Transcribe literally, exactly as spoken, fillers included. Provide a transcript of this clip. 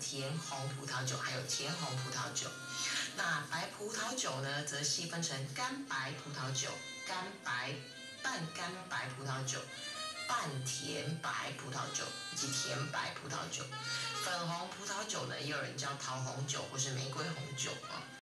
甜红葡萄酒，还有甜红葡萄酒。那白葡萄酒呢，则细分成干白葡萄酒、干白、半干白葡萄酒、半甜白葡萄酒以及甜白葡萄酒。粉红葡萄酒呢，也有人叫桃红酒或是玫瑰红酒啊。